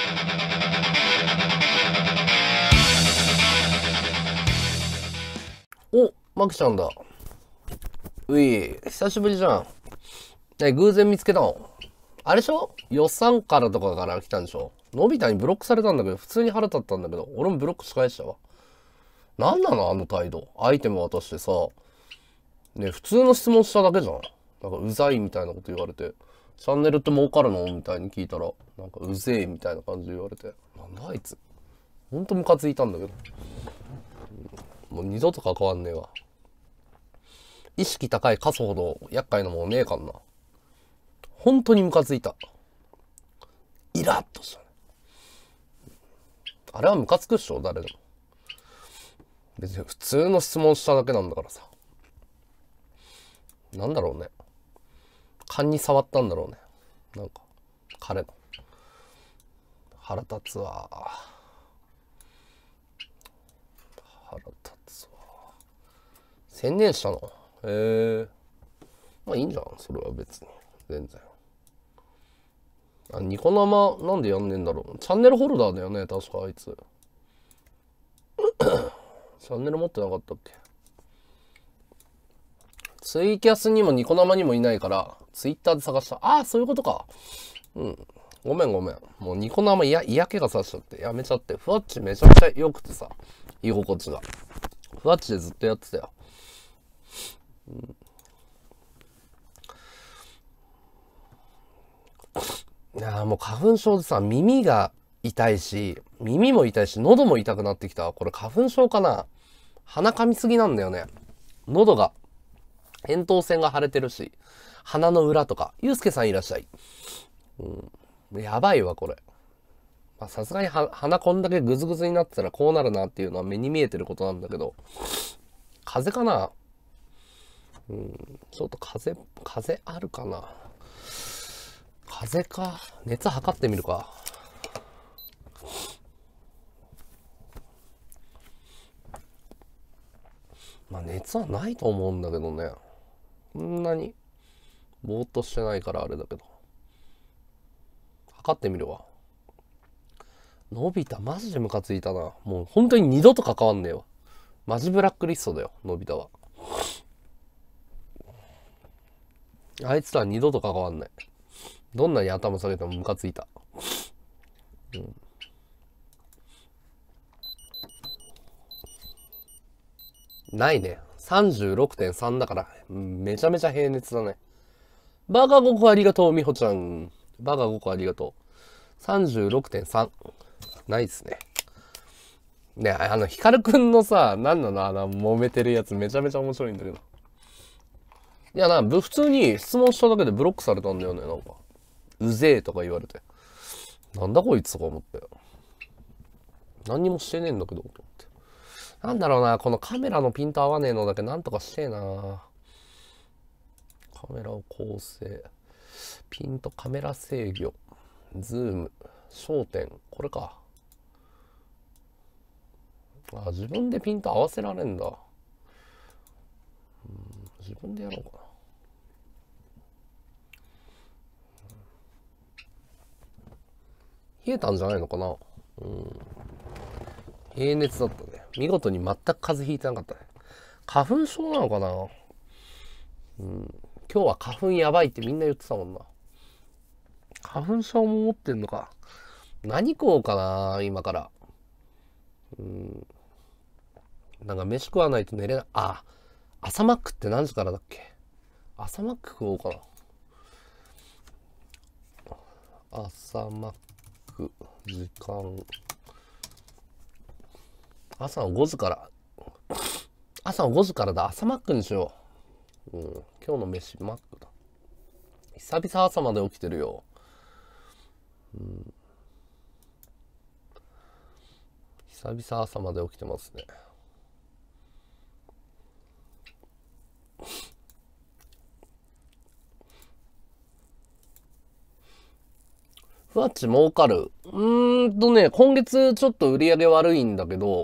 お、マキちゃんだ。うい、久しぶりじゃん。ね、偶然見つけたの。あれでしょ？予算からとかから来たんでしょ？のび太にブロックされたんだけど、普通に腹立ったんだけど、俺もブロックし返したわ。なんなのあの態度。アイテム渡してさ、ね、普通の質問しただけじゃん。なんかうざいみたいなこと言われて、チャンネルって儲かるのみたいに聞いたら、なんかうぜえみたいな感じで言われて、なんだあいつ。ほんとムカついたんだけど。もう二度と関わんねえわ。意識高いカスほど厄介なもんねえかんな。本当にムカついた。イラッとしたね。あれはムカつくっしょ誰でも。別に普通の質問しただけなんだからさ。なんだろうね。勘に触ったんだろうね。なんか、彼の。腹立つわ。腹立つわ。専念したの？まあいいんじゃん。それは別に。全然。ニコ生なんでやんねんだろう。チャンネルホルダーだよね、確かあいつ。チャンネル持ってなかったっけ？ツイキャスにもニコ生にもいないから、ツイッターで探した。ああ、そういうことか。うん。ごめん。もうニコ生嫌気がさしちゃって、やめちゃって。ふわっちめちゃくちゃ良くてさ、居心地が。ふわっちでずっとやってたよ。いやもう花粉症でさ、耳が痛いし、耳も痛いし、喉も痛くなってきた。これ花粉症かな？鼻噛みすぎなんだよね。喉が、扁桃腺が腫れてるし、鼻の裏とか。ゆうすけさんいらっしゃい。やばいわ、これ。さすがに鼻こんだけグズグズになってたらこうなるなっていうのは目に見えてることなんだけど、風邪かな？ちょっと風邪あるかな？風邪か。熱測ってみるか。まあ熱はないと思うんだけどね。こんなにぼーっとしてないからあれだけど。測ってみるわ。のび太マジでムカついたな。もう本当に二度と関わんねえわ。マジブラックリストだよ、のび太は。あいつとは二度と関わんない。どんなに頭下げてもムカついた。ないね。36.3 だから、めちゃめちゃ平熱だね。バカ5個ありがとう、みほちゃん。バカ5個ありがとう。36.3。ないっすね。ね、ヒカルくんのさ、なんなの揉めてるやつめちゃめちゃ面白いんだけど。いや普通に質問しただけでブロックされたんだよね、なんか。うぜえとか言われて。なんだこいつとか思って。何にもしてねえんだけど、と思って。なんだろうな、このカメラのピント合わねえのだけなんとかしてえな。カメラを構成。ピントカメラ制御。ズーム。焦点。これか。自分でピント合わせられんだ。自分でやろうかな。冷えたんじゃないのかな。平熱だったね。見事に全く風邪ひいてなかったね。花粉症なのかな。今日は花粉やばいってみんな言ってたもんな。花粉症も持ってんのか。何食おうかな、今から。なんか飯食わないと寝れない。朝マックって何時からだっけ？朝マック食おうかな。朝マック、時間。朝の5時から。朝の5時からだ。朝マックにしよう。今日の飯マックだ。久々朝まで起きてるよ。久々朝まで起きてますね。ふわっち儲かる。今月ちょっと売り上げ悪いんだけど、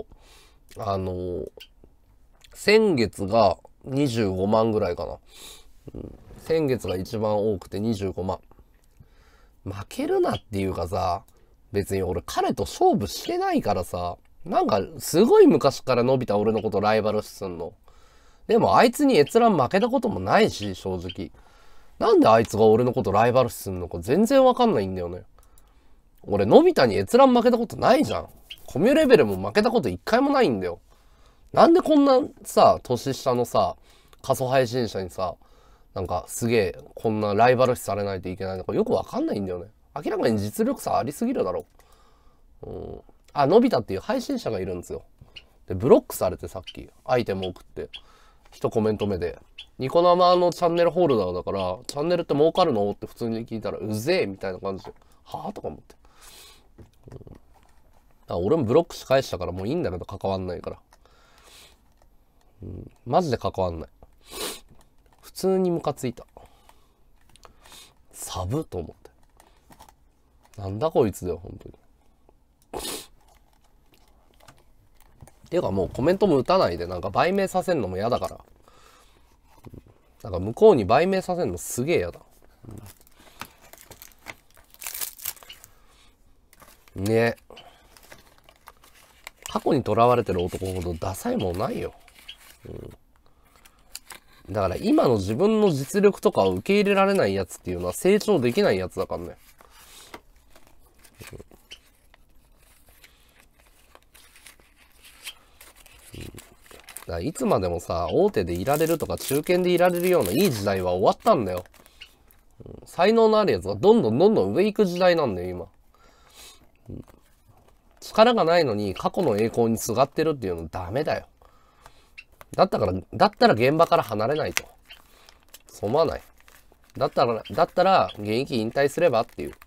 先月が25万ぐらいかな。先月が一番多くて25万。負けるなっていうかさ、 別に俺彼と勝負してないからさ、なんかすごい昔からのび太俺のことライバル視すんの。でもあいつに閲覧負けたこともないし、正直。なんであいつが俺のことライバル視すんのか全然わかんないんだよね。俺のび太に閲覧負けたことないじゃん。コミュレベルも負けたこと一回もないんだよ。なんでこんなさ、年下のさ、仮想配信者にさ、なんかすげえこんなライバル視されないといけないのかよくわかんないんだよね。明らかに実力差ありすぎるだろ。のび太っていう配信者がいるんですよ。で、ブロックされてさっき、アイテム送って、一コメント目で、ニコ生のチャンネルホルダーだから、チャンネルって儲かるのって普通に聞いたら、うぜえみたいな感じで、はぁとか思って。俺もブロックし返したからもういいんだけど、関わんないから。マジで関わんない。普通にムカついた。サブと思って。なんだこいつだよ、本当に。ていうかもうコメントも打たないで、なんか売名させんのも嫌だから。なんか向こうに売名させんのすげえ嫌だ。ねえ。過去にとらわれてる男ほどダサいもんないよ。だから今の自分の実力とかを受け入れられないやつっていうのは成長できないやつだからね。だからいつまでもさ、大手でいられるとか中堅でいられるようないい時代は終わったんだよ。才能のあるやつがどんどん上行く時代なんだよ、今。力がないのに過去の栄光にすがってるっていうのダメだよ。だったら現場から離れないと。そう思わない。だったら現役引退すればっていう。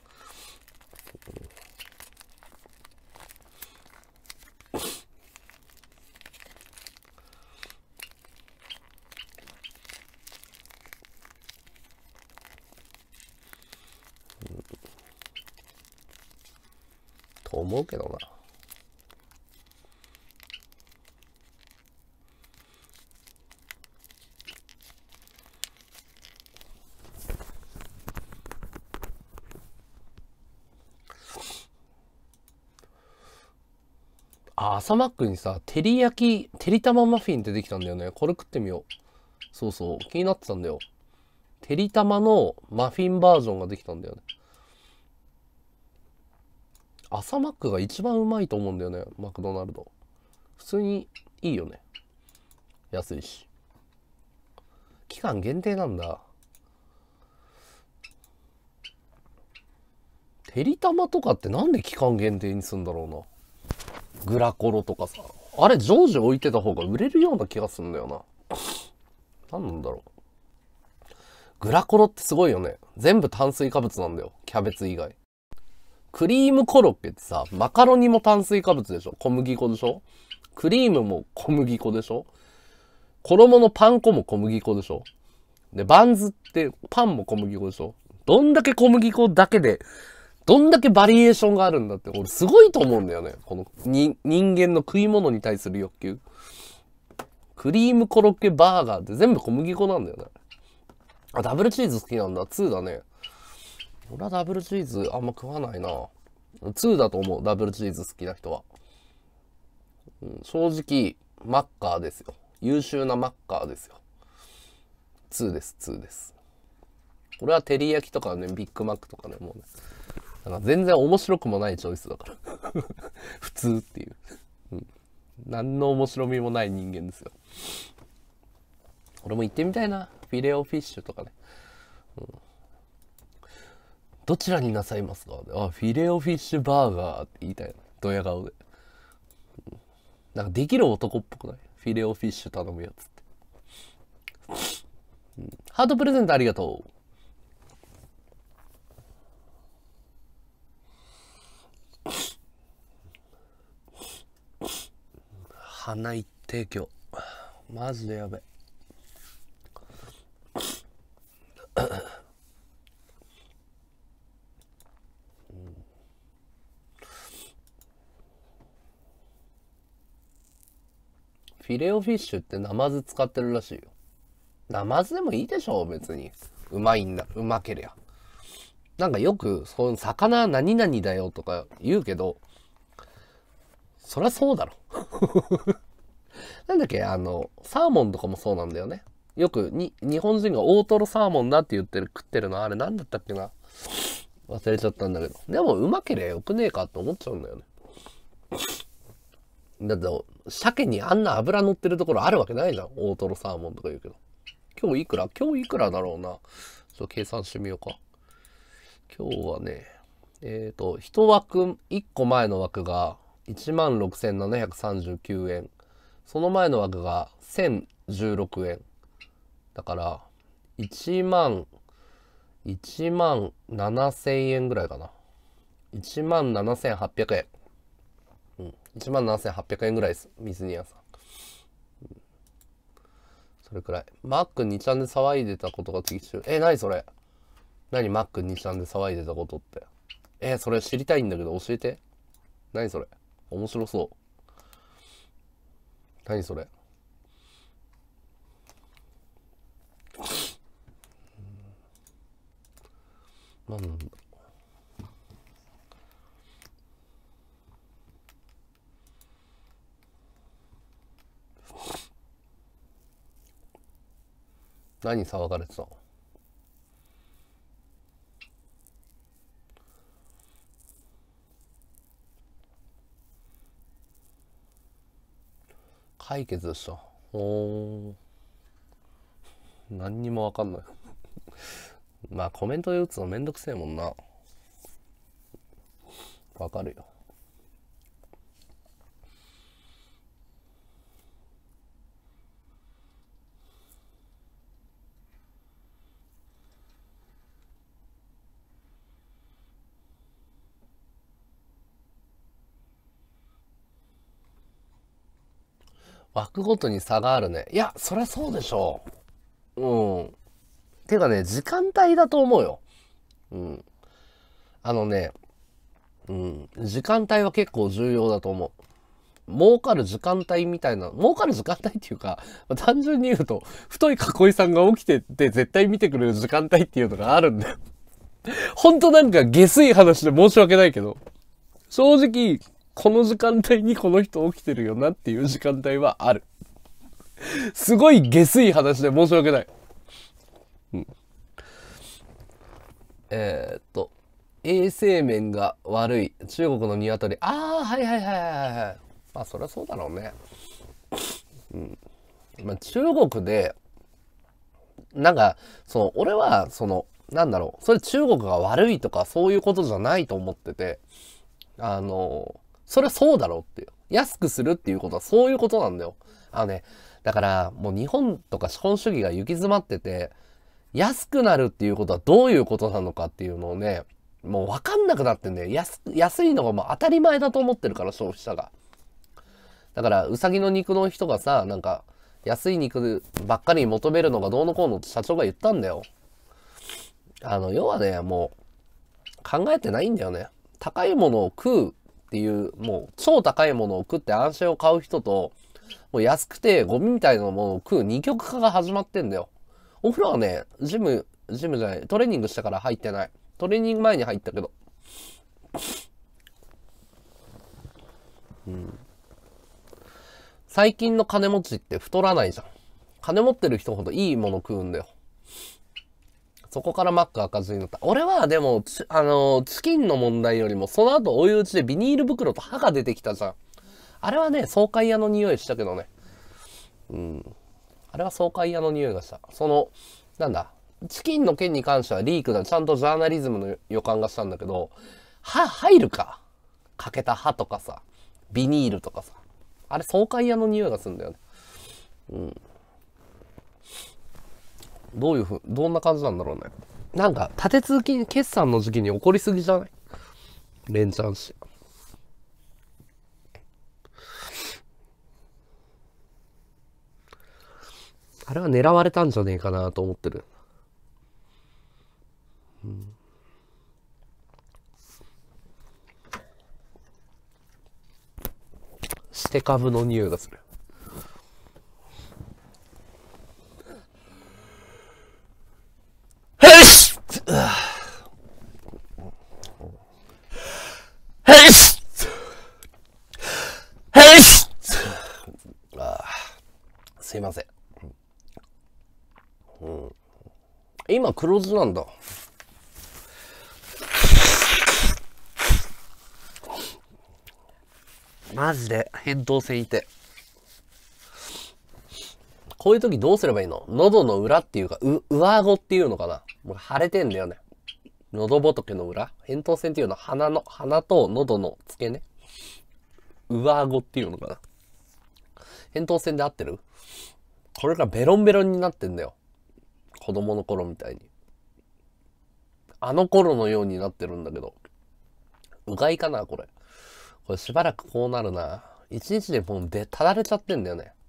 と思うけどな。朝マックにさ、照り玉マフィンってできたんだよね。これ食ってみよう。そうそう、気になってたんだよ。照り玉のマフィンバージョンができたんだよね。朝マックが一番うまいと思うんだよね、マクドナルド。普通にいいよね。安いし。期間限定なんだ。てりたまとかってなんで期間限定にすんだろうな。グラコロとかさ。あれ常時置いてた方が売れるような気がすんだよな。なんなんだろう。グラコロってすごいよね。全部炭水化物なんだよ。キャベツ以外。クリームコロッケってさ、マカロニも炭水化物でしょ。小麦粉でしょ。クリームも小麦粉でしょ。衣のパン粉も小麦粉でしょ。で、バンズってパンも小麦粉でしょ。どんだけ小麦粉だけで、どんだけバリエーションがあるんだって、俺すごいと思うんだよね。この人間の食い物に対する欲求。クリームコロッケバーガーって全部小麦粉なんだよね。ダブルチーズ好きなんだ。2だね。俺はダブルチーズあんま食わないな。2だと思う。ダブルチーズ好きな人は。正直、マッカーですよ。優秀なマッカーですよ。2です、2です。俺は照り焼きとかね、ビッグマックとかね、もうね。なんか全然面白くもないチョイスだから。普通っていう。何の面白みもない人間ですよ。俺も行ってみたいな。フィレオフィッシュとかね。どちらになさいますか？フィレオフィッシュバーガーって言いたいな。ドヤ顔で。なんかできる男っぽくない？フィレオフィッシュ頼むやつって。ハートプレゼントありがとう。鼻いって今日。マジでやべ。フィレオフィッシュってナマズ使ってるらしいよ。ナマズでもいいでしょ別に。うまいんだ。うまけりゃ。 なんかよく、その魚何々だよとか言うけど、そりゃそうだろ。なんだっけ、サーモンとかもそうなんだよね。よく日本人が大トロサーモンだって言ってる、食ってるのあれなんだったっけな。忘れちゃったんだけど。でもうまけりゃよくねえかって思っちゃうんだよね。だって、鮭にあんな油乗ってるところあるわけないじゃん。大トロサーモンとか言うけど。今日いくらだろうな。ちょっと計算してみようか。今日はね、1枠、1個前の枠が16,739円。その前の枠が1,016円。だから、1万7,000円ぐらいかな。17,800円。うん。17,800円ぐらいです。水煮屋さん。それくらい。マック2ちゃんで騒いでたことが次週。何それ？何マック2ちゃんで騒いでたことって。それ知りたいんだけど教えて。何それ？面白そう。何それ？なんだ。何騒がれてたの？解決した。何にもわかんない。まあコメントで打つのめんどくせえもんな。わかるよ。枠ごとに差があるね。いや、そりゃそうでしょう。うん。てかね、時間帯だと思うよ。うん。時間帯は結構重要だと思う。儲かる時間帯みたいな、儲かる時間帯っていうか、単純に言うと、太い囲いさんが起きてって絶対見てくれる時間帯っていうのがあるんだよ。ほんとなんか下水話で申し訳ないけど、正直、この時間帯にこの人起きてるよなっていう時間帯はある。すごい下水話で申し訳ない。うん。衛生面が悪い中国のニワトリ。はいはいはいはいはい。まあそりゃそうだろうね。うん。まあ中国で、なんか、俺は、なんだろう、それ中国が悪いとかそういうことじゃないと思ってて、それはそうだろうっていう。安くするっていうことはそういうことなんだよ。だからもう日本とか資本主義が行き詰まってて、安くなるっていうことはどういうことなのかっていうのをね、もう分かんなくなってんだよ。安いのがもう当たり前だと思ってるから消費者が。だからうさぎの肉の人がさ、なんか安い肉ばっかり求めるのがどうのこうのって社長が言ったんだよ。要はね、もう考えてないんだよね。高いものを食うっていう、もう超高いものを食って安心を買う人と、もう安くてゴミみたいなものを食う二極化が始まってんだよ。お風呂はね、ジムじゃない、トレーニングしてから入ってない。トレーニング前に入ったけど。うん。最近の金持ちって太らないじゃん。金持ってる人ほどいいもの食うんだよ。そこからマック赤字になった。俺はでも、チキンの問題よりも、その後追い打ちでビニール袋と歯が出てきたじゃん。あれはね、爽快屋の匂いしたけどね。うん。あれは爽快屋の匂いがした。なんだ。チキンの件に関してはリークだ。ちゃんとジャーナリズムの予感がしたんだけど、歯入るか。かけた歯とかさ、ビニールとかさ。あれ爽快屋の匂いがするんだよね。うん。どんな感じなんだろうね。なんか、立て続き決算の時期に起こりすぎじゃない？連チャンし。あれは狙われたんじゃねえかなと思ってる。うん。して株の匂いがする。よしいません。今黒字なんだ。マジで扁桃腺いて。こういう時どうすればいいの？喉の裏っていうか、上顎っていうのかな？もう腫れてんだよね。喉仏の裏？扁桃腺っていうのは鼻と喉の付け根？上顎っていうのかな？扁桃腺で合ってる？これがベロンベロンになってんだよ。子供の頃みたいに。あの頃のようになってるんだけど。うがいかなこれ。これしばらくこうなるな。一日でもうただれちゃってんだよね。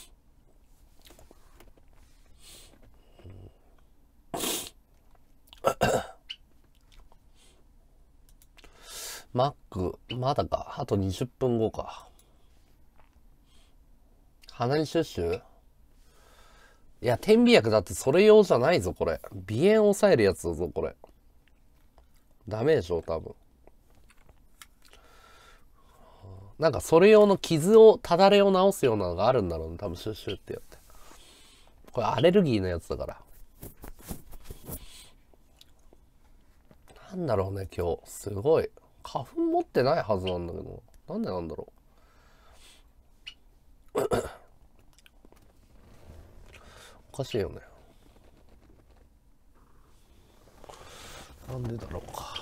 マック、まだか。あと20分後か。鼻にシュッシュ？いや、点鼻薬だってそれ用じゃないぞ、これ。鼻炎抑えるやつだぞ、これ。ダメでしょ、多分。なんかそれ用のただれを治すようなのがあるんだろうね。多分シュッシュってやって。これアレルギーのやつだから。なんだろうね、今日。すごい。花粉持ってないはずなんだけど。なんでなんだろう。おかしいよね。なんでだろうか。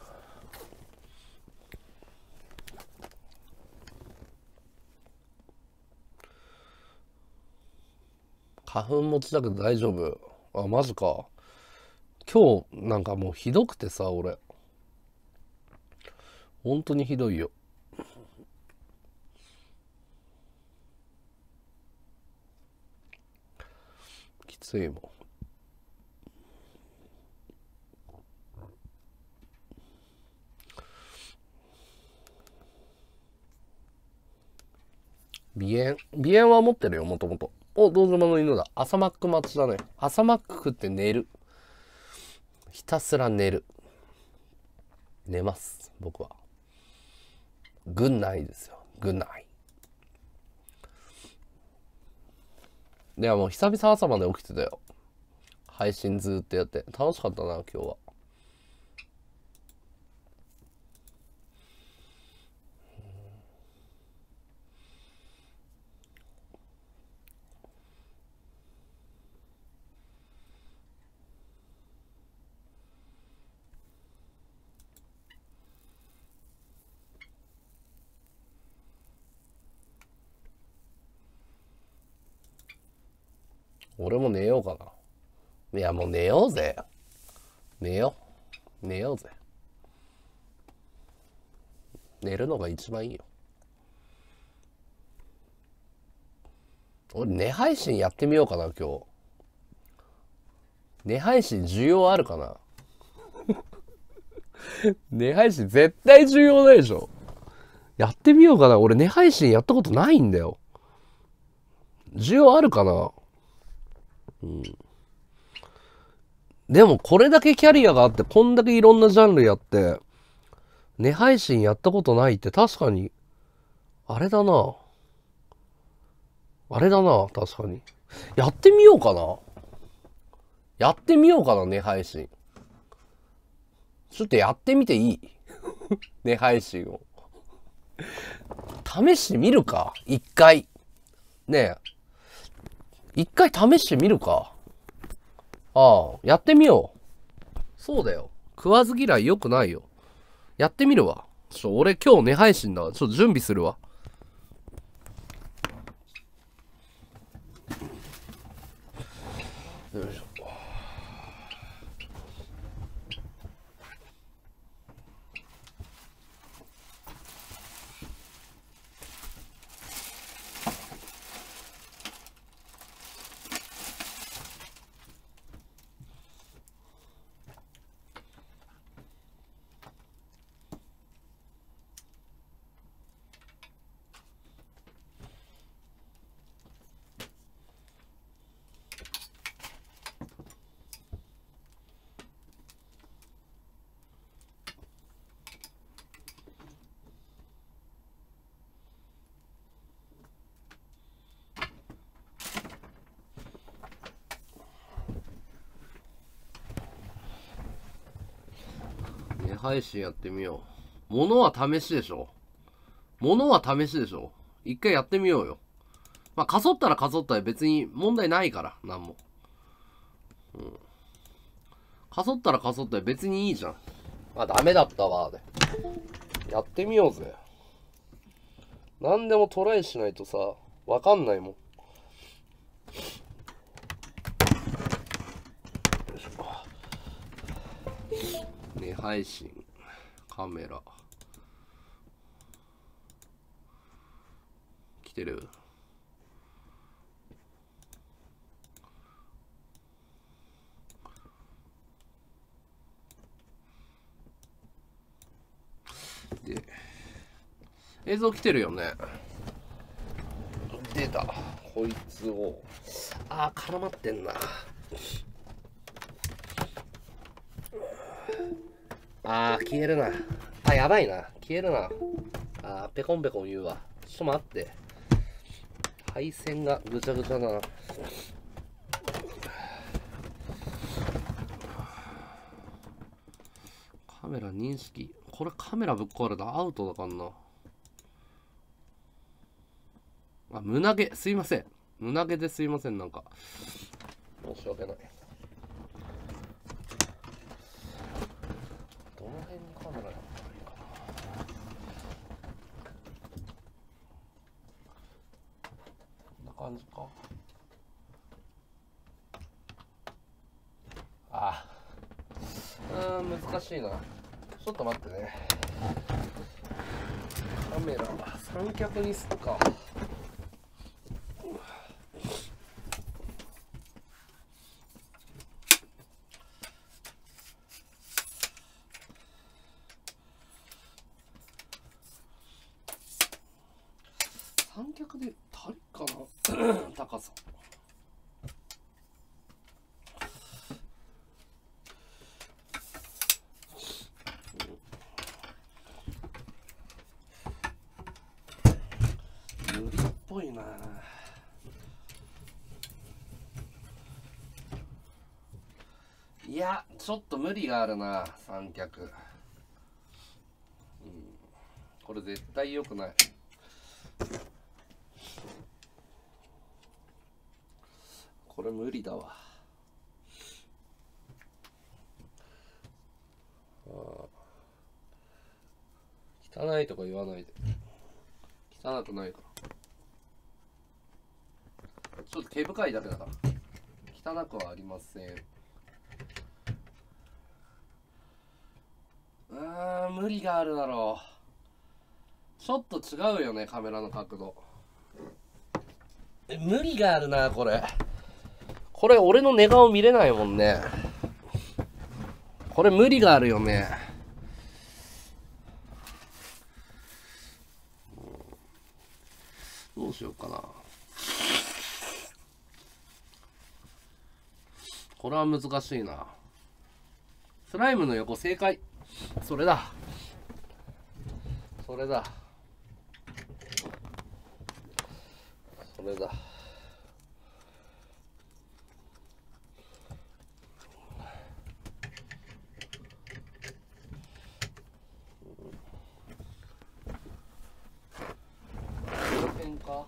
花粉持ちだけど大丈夫？あ、マジか。今日なんかもうひどくてさ、俺。本当にひどいよ。きついもん。鼻炎は持ってるよ、もともと。お、堂島の犬だ。朝マック待ちだね。朝マック食って寝る。ひたすら寝る。寝ます、僕は。グンナイですよ。グンナイ。ではもう久々朝まで起きてたよ。配信ずーっとやって。楽しかったな、今日は。俺も寝ようかな。いや、もう寝ようぜ。寝よう。寝ようぜ。寝るのが一番いいよ。俺、寝配信やってみようかな、今日。寝配信需要あるかな？寝配信絶対需要ないでしょ。やってみようかな。俺、寝配信やったことないんだよ。需要あるかな？でも、これだけキャリアがあって、こんだけいろんなジャンルやって、寝配信やったことないって確かに、あれだな。あれだな、確かに。やってみようかな。やってみようかな、寝配信。ちょっとやってみていい？寝配信を。試してみるか？一回。ねえ。一回試してみるか？ああ、やってみよう。そうだよ。食わず嫌い良くないよ。やってみるわ。俺今日寝配信だわ。ちょっと準備するわ。よいしょ。 配信やってみよう。物は試しでしょ。物は試しでしょ。一回やってみようよ。まあ、かそったらかそったら別に問題ないから、なんも。うん。かそったらかそったら別にいいじゃん。あ、ダメだったわ。で。やってみようぜ。何でもトライしないとさ、わかんないもん。よいしょ。ね、配信。カメラ。来てる？で、映像来てるよね。出た。こいつを。あー、絡まってんな。あー、消えるな。あ、やばいな。消えるな。あー、ペコンペコン言うわ。ちょっと待って。配線がぐちゃぐちゃだな。カメラ認識。これカメラぶっ壊れたらアウトだからな。あ、胸毛。すいません。胸毛ですいません。なんか。申し訳ない。どの辺にカメラやったらいいかな。こんな感じか。ああ。難しいな。ちょっと待ってね。カメラ三脚にすっか。三脚で足りっかな高さ。無理っぽいな。いや、ちょっと無理があるな、三脚。これ絶対良くない。これ無理だわ。汚いとか言わないで。汚くないから。ちょっと毛深いだけだから。汚くはありません。無理があるだろう。ちょっと違うよね、カメラの角度。無理があるな、これ。これ、俺の寝顔見れないもんね。これ、無理があるよね。どうしようかな。これは難しいな。スライムの横正解。それだ。それだ。それだ。この辺か。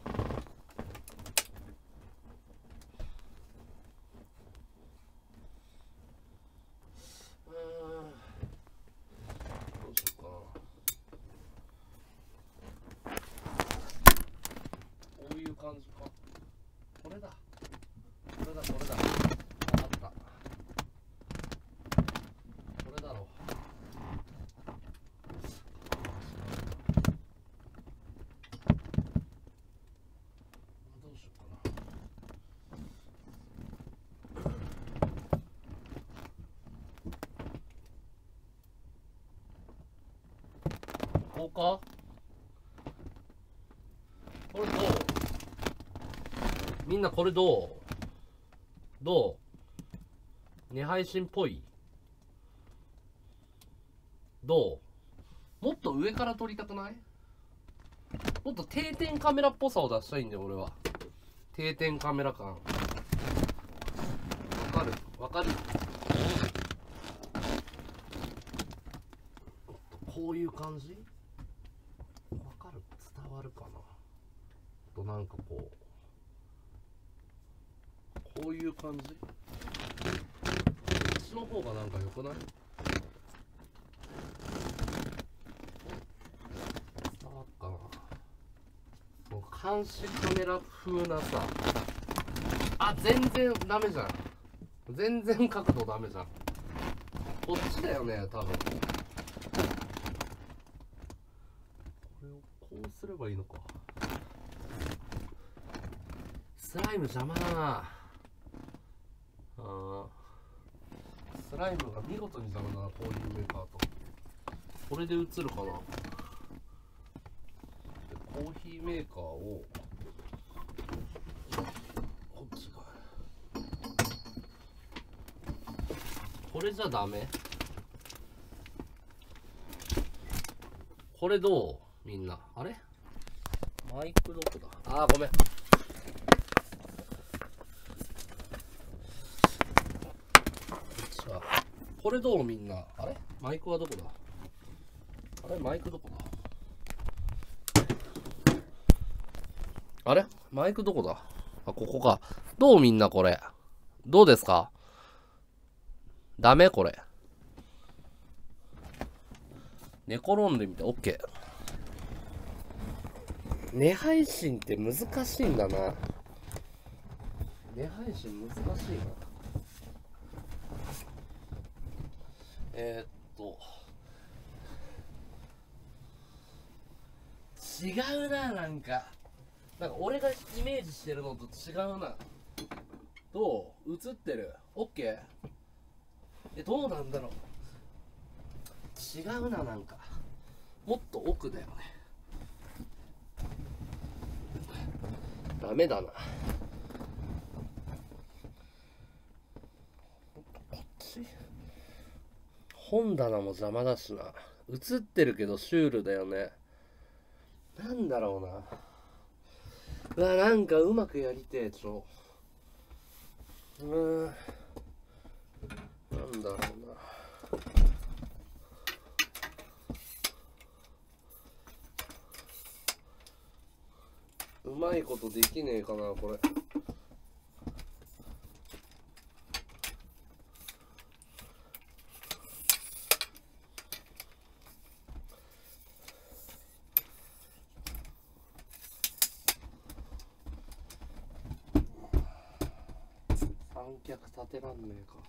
感じか。これだ。これだ、これだ。分かった。これだろう。どうしようかな。こうか。これどう？みんなこれどうね、配信っぽい？どう？もっと上から撮りたくない？もっと定点カメラっぽさを出したいんだよ、俺は。定点カメラ感。わかる？わかる？ こういう感じわかる？伝わるかな？となんかこういう感じ、こっちの方がなんか良くない？伝わっかな？もう監視カメラ風なさ、あ、全然ダメじゃん。全然角度ダメじゃん。こっちだよね、多分。これをこうすればいいのか。スライム邪魔だな。スライムが見事に邪魔だな、こういうメーカーと。これで映るかな。でコーヒーメーカーをこっち側、これじゃダメ？これどう？みんな。あれ？マイクどこだ？あー、ごめん。これどう？みんな。あれ？マイクはどこだ？あれ？マイクどこだ？あれ？マイクどこだ？あ、ここか。どう？みんなこれ。どうですか？ダメ？これ。寝転んでみて、OK。寝配信って難しいんだな。寝配信難しいな。違うな、なんか俺がイメージしてるのと違うな。どう？映ってる？ OK？ どうなんだろう。違うな、なんかもっと奥だよね。ダメだな。こっち本棚も邪魔だしな。映ってるけどシュールだよね。なんだろうな。うわ、なんかうまくやりてえ。なんだろうな。うまいことできねえかな、これ。三脚立てらんねえか。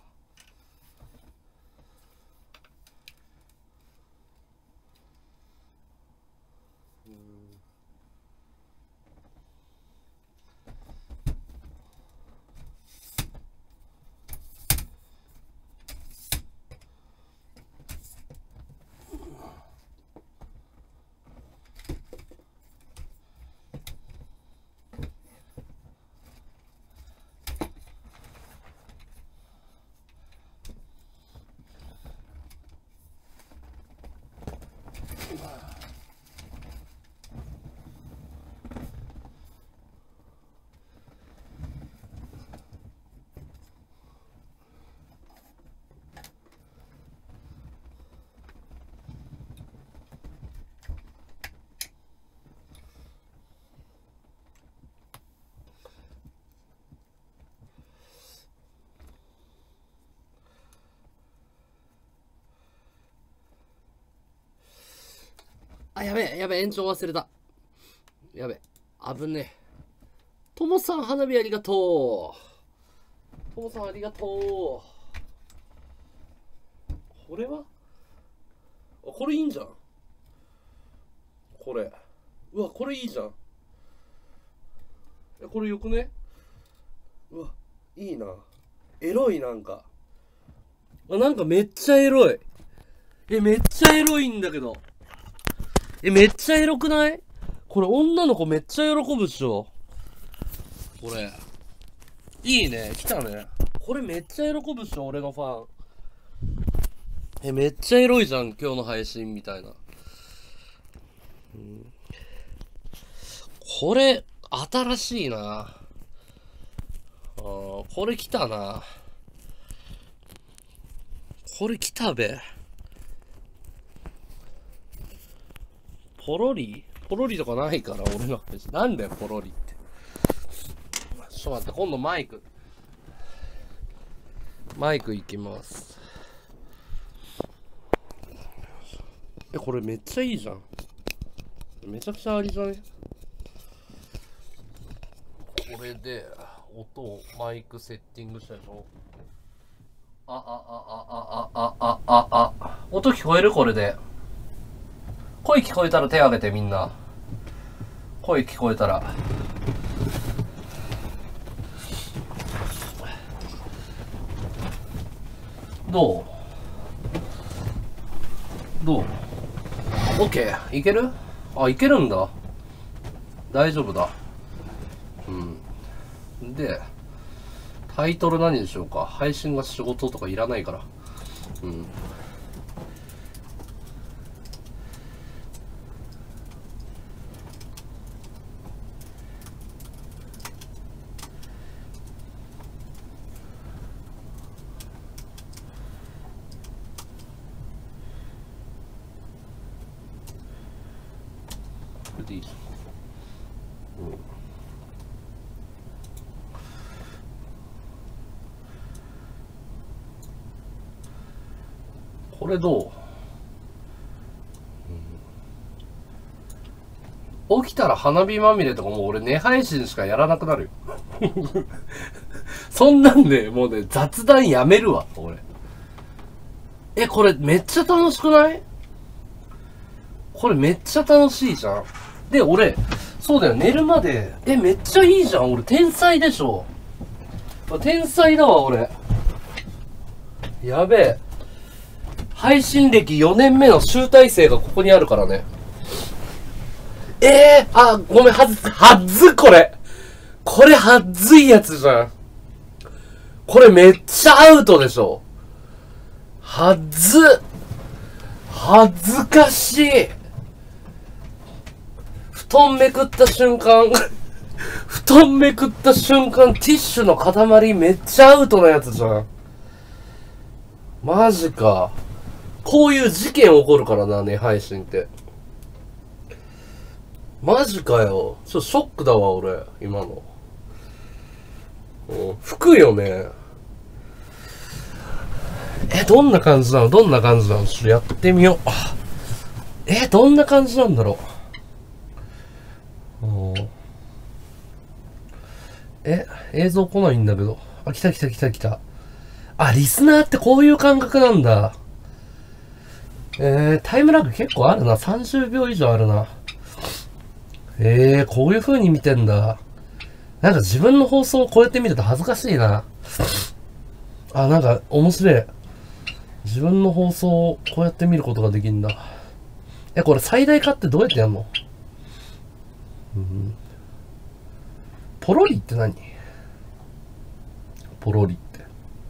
あ、やべえ、やべえ、延長忘れた。やべえ、危ねえ。ともさん、花火ありがとう。ともさん、ありがとう。これは？あ、これいいんじゃん。これ。うわ、これいいじゃん。これよくね？うわ、いいな。エロい、なんか。あ、なんかめっちゃエロい。めっちゃエロいんだけど。めっちゃエロくない？これ女の子めっちゃ喜ぶっしょ。これ。いいね。来たね。これめっちゃ喜ぶっしょ、俺のファン。めっちゃエロいじゃん、今日の配信みたいな。これ、新しいな。これ来たな。これ来たべ。 ポロリとかないから、俺の話。なんだよ、ポロリって。ちょっと待って、今度マイクいきます。これめっちゃいいじゃん。めちゃくちゃありじゃね？これで、音をマイクセッティングしたでしょ。音聞こえる？これで。声聞こえたら手挙げてみんな。声聞こえたら。どう ?OK。いける？あ、いけるんだ。大丈夫だ。うん。で、タイトル何にしようか。配信が仕事とかいらないから。うん。これでいいじゃん。これどう？起きたら花火まみれとかもう俺寝配信しかやらなくなるよ。そんなんでもうね、雑談やめるわ、俺。これめっちゃ楽しくない？これめっちゃ楽しいじゃん。で、俺、そうだよ、寝るまで、めっちゃいいじゃん。俺天才でしょ。天才だわ、俺。やべえ。配信歴4年目の集大成がここにあるからね。ごめん、はずこれ。これはずいやつじゃん。これめっちゃアウトでしょ。恥ずかしい。布団めくった瞬間、ティッシュの塊めっちゃアウトなやつじゃん。マジか。こういう事件起こるからな、ね、配信って。マジかよ。ちょっとショックだわ、俺、今の。吹くよね。どんな感じなの？ちょっとやってみよう。どんな感じなんだろう。映像来ないんだけど。来た。リスナーってこういう感覚なんだ。タイムラグ結構あるな。30秒以上あるな。こういう風に見てんだ。なんか自分の放送をこうやって見ると恥ずかしいな。なんか面白い。自分の放送をこうやって見ることができるんだ。これ最大化ってどうやってやんの？ポロリって何？ポロリって。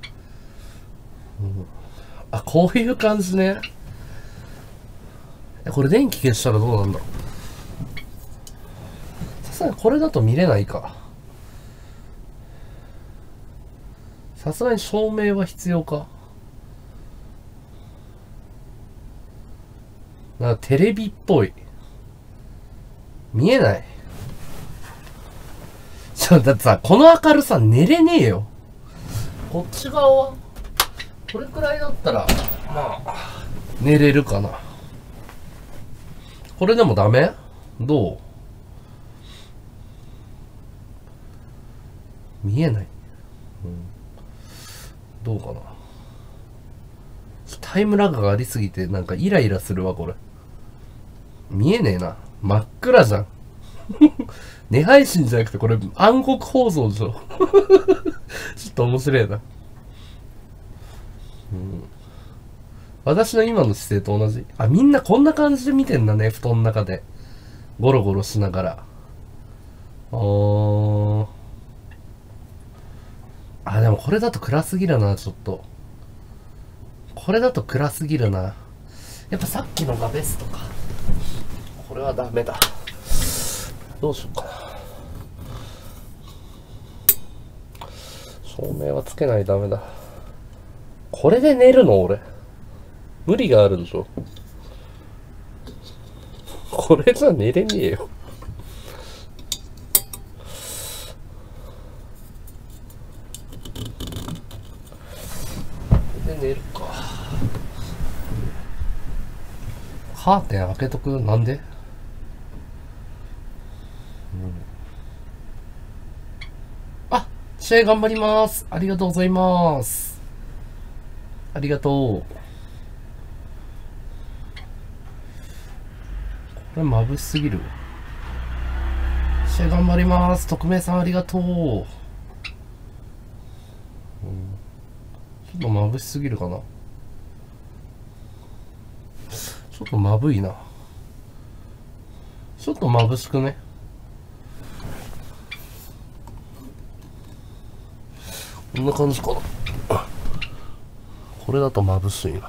こういう感じね。これ電気消したらどうなんだろう。さすがにこれだと見れないか。さすがに照明は必要か。なんかテレビっぽい。見えない。だってさ、この明るさ寝れねえよ。こっち側はこれくらいだったら、まあ、寝れるかな。これでもダメ？どう？見えない。どうかな。タイムラグがありすぎて、なんかイライラするわ、これ。見えねえな。真っ暗じゃん。寝配信じゃなくて、これ暗黒放送でしょ。ちょっと面白いな。私の今の姿勢と同じ。みんなこんな感じで見てんだね、布団の中で。ゴロゴロしながら。でもこれだと暗すぎるな、ちょっと。これだと暗すぎるな。やっぱさっきのがベストか。これはダメだ。どうしようかな。照明はつけないとダメだ。これで寝るの俺。無理があるでしょ。 これじゃ寝れねえよ。で寝るか。カーテン開けとく。なんで？あ、試合頑張ります。ありがとうございます。ありがとう。これ眩しすぎる。試合頑張ります。匿名さんありがとう。ちょっと眩しすぎるかな。ちょっと眩いな。ちょっと眩しくね。こんな感じかな。これだと眩しいな。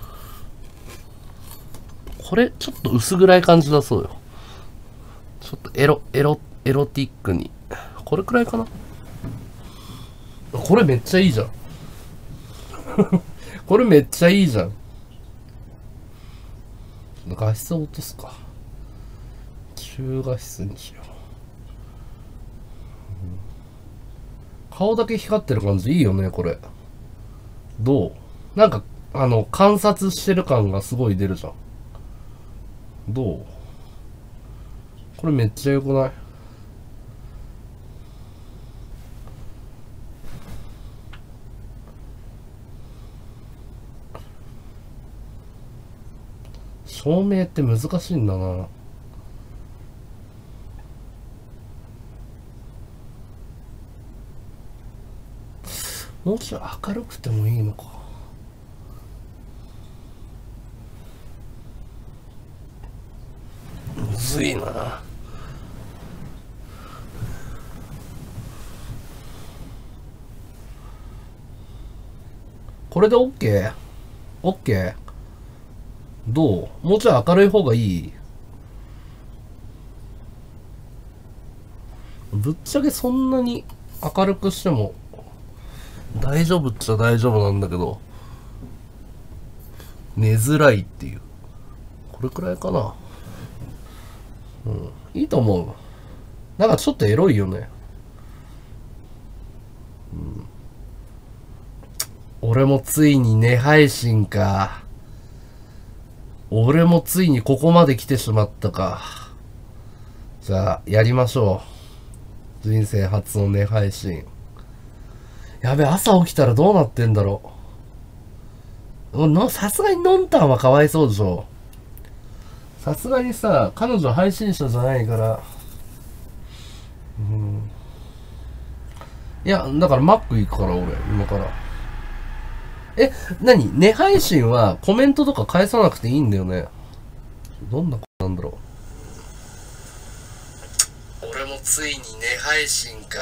これちょっと薄暗い感じだそうよ。ちょっとエロティックに。これくらいかな。これめっちゃいいじゃん。これめっちゃいいじゃん。画質を落とすか。中画質にしよう。顔だけ光ってる感じいいよね、これ。どう？なんか、観察してる感がすごい出るじゃん。どう？これめっちゃ良くない？照明って難しいんだな。もうちょい明るくてもいいのか。むずいな。これで OK？OK？ どう？もうちょい明るい方がいい？ぶっちゃけそんなに明るくしても大丈夫っちゃ大丈夫なんだけど、寝づらいっていう。これくらいかな。いいと思う。なんかちょっとエロいよね。俺もついに寝配信か。俺もついにここまで来てしまったか。じゃあ、やりましょう。人生初の寝配信。やべ、朝起きたらどうなってんだろう。さすがにのんたんはかわいそうでしょ。さすがにさ、彼女配信者じゃないから。いや、だから Mac 行くから俺、今から。何？寝配信はコメントとか返さなくていいんだよね。どんなことなんだろう。俺もついに寝配信か。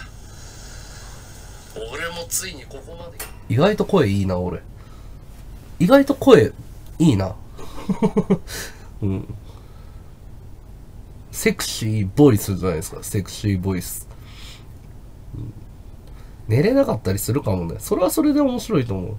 俺もついにここまで。意外と声いいな、俺。意外と声いいな。うん。セクシーボイスじゃないですか、セクシーボイス。寝れなかったりするかもね。それはそれで面白いと思う。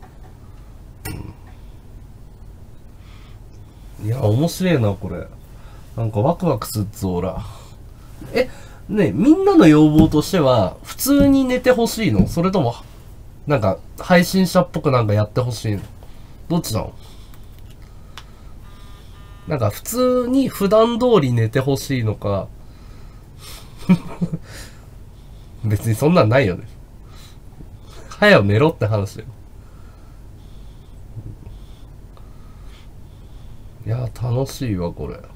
いや、面白いな、これ。なんかワクワクすっぞ、ら。ね、みんなの要望としては、普通に寝てほしいの？それとも、なんか、配信者っぽくなんかやってほしいの？どっちなの？なんか、普通に普段通り寝てほしいのか、別にそんなんないよね。早く寝ろって話だよ。いや、楽しいわ、これ。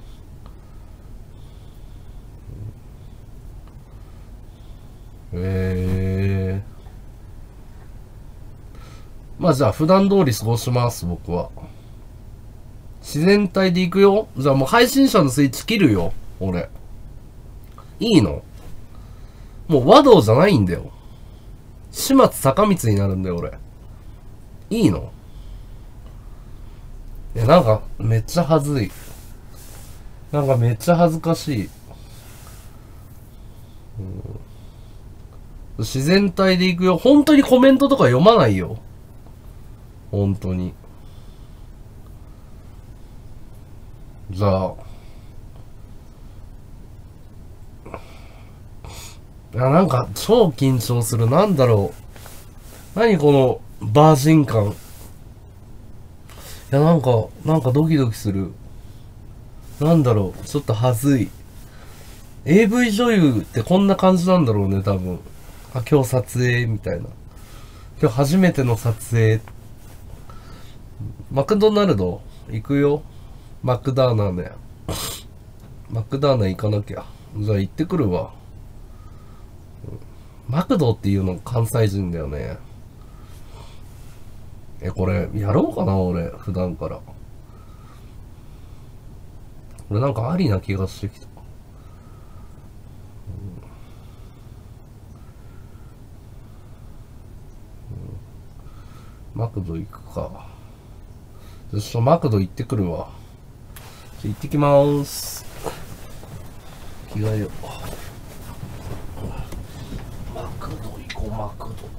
まあじゃあ普段通り過ごします、僕は。自然体で行くよ。じゃあもう配信者のスイッチ切るよ、俺。いいの？もう和道じゃないんだよ。始末坂道になるんだよ、俺。いいの？いや、なんか、めっちゃ恥ずい。なんかめっちゃ恥ずかしい。自然体で行くよ。本当にコメントとか読まないよ。本当に。じゃあ、 いや、なんか、超緊張する。なんだろう。何この、バージン感。いや、なんかドキドキする。なんだろう。ちょっとはずい。AV 女優ってこんな感じなんだろうね、多分。あ、今日撮影、みたいな。今日初めての撮影。マクドナルド行くよ。マクダーナね。マクダーナ行かなきゃ。じゃあ行ってくるわ。マクドっていうの関西人だよね。これ、やろうかな、俺、普段から。これなんかありな気がしてきた。マクド行くか。ちょっとマクド行ってくるわ。行ってきまーす。着替えよう。マクド行こう、マクド。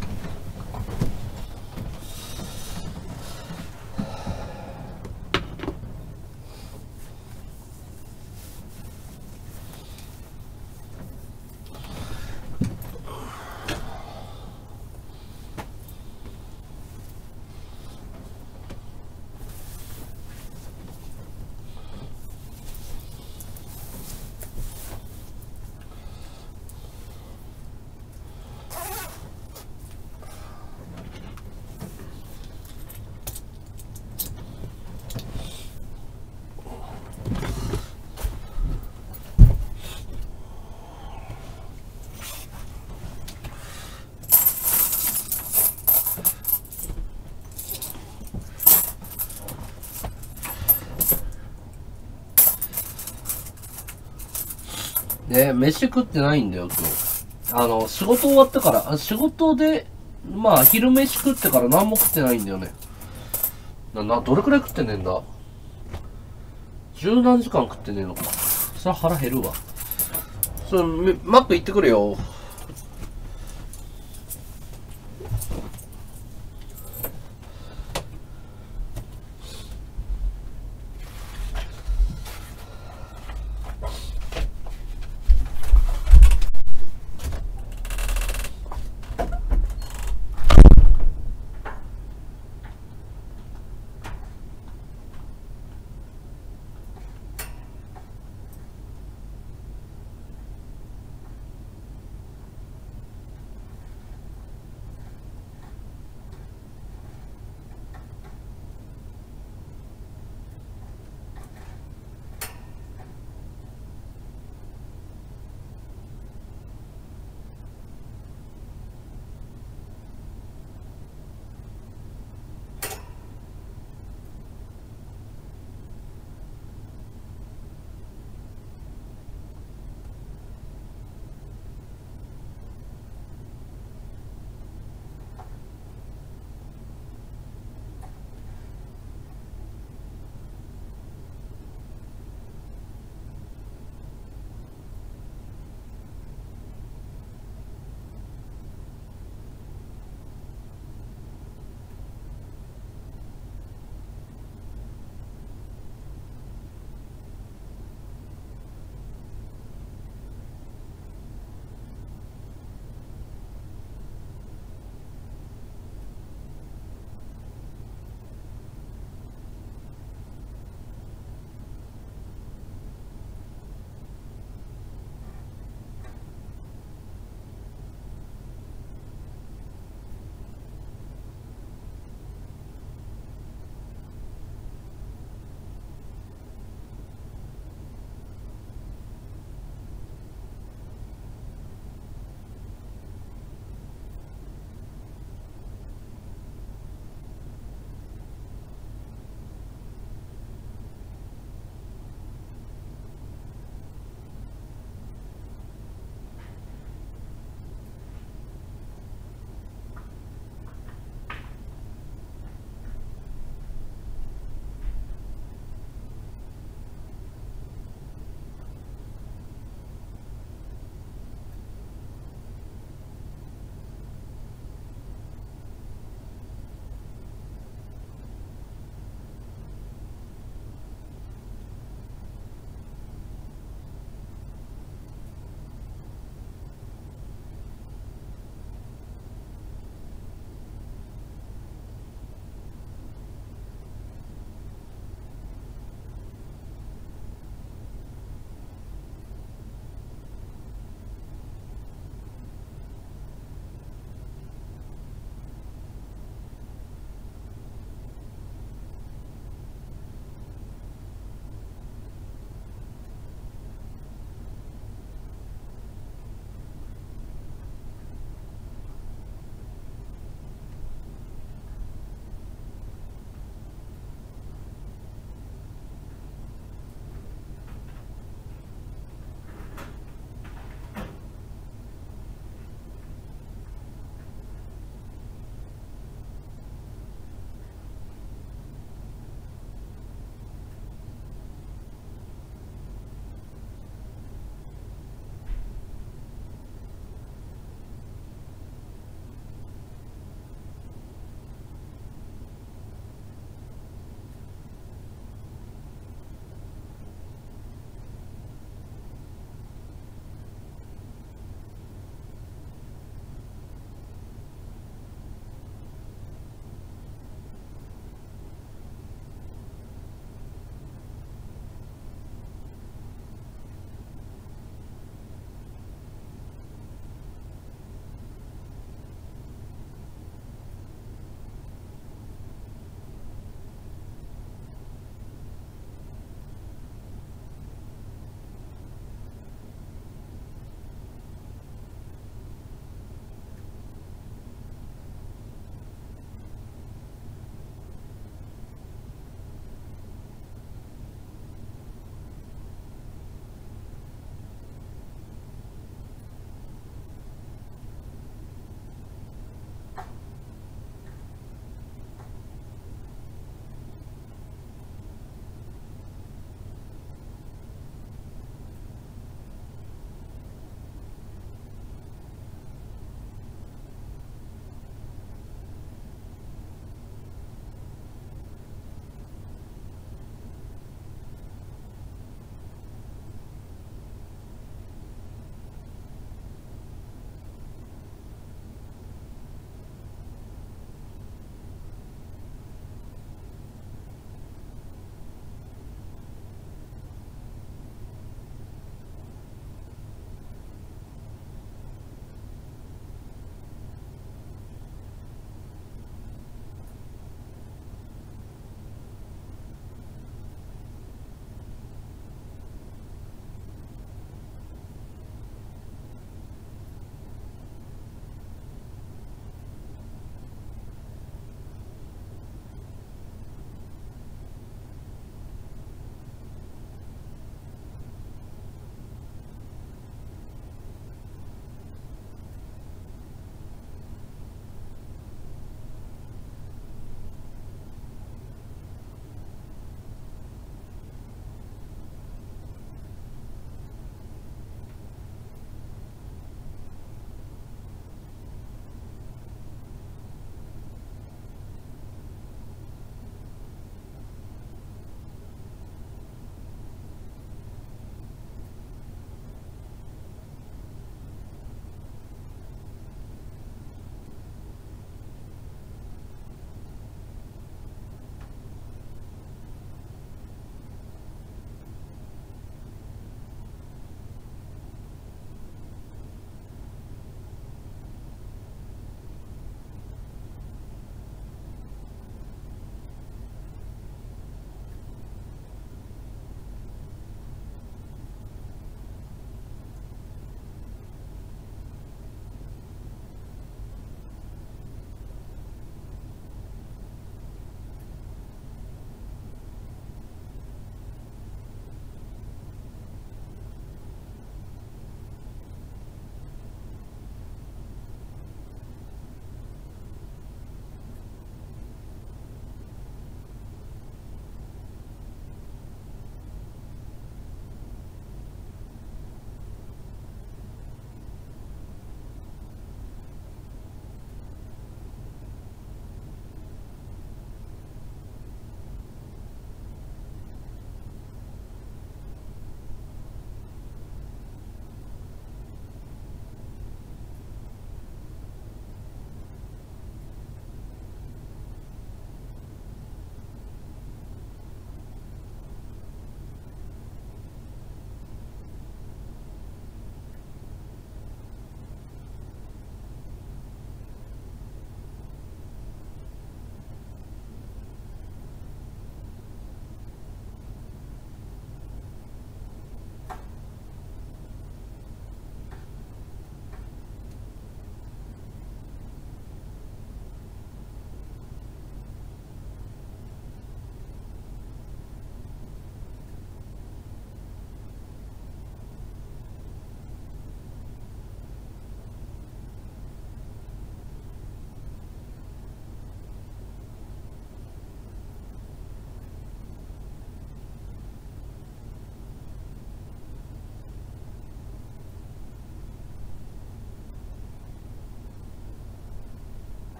飯食ってないんだよ、今日。仕事終わってから、仕事で、まあ、昼飯食ってから何も食ってないんだよね。どれくらい食ってねえんだ？十何時間食ってねえのか。そりゃ腹減るわ。マック行ってくるよ。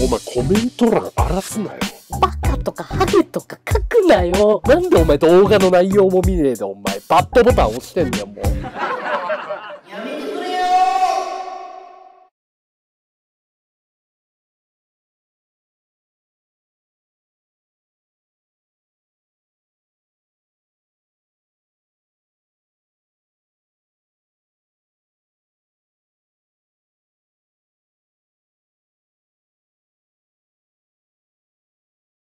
前コメント欄荒らすなよ。 バカとかハゲとか書くなよ。 なんでお前動画の内容も見ねえでお前バッドボタン押してんだよもう。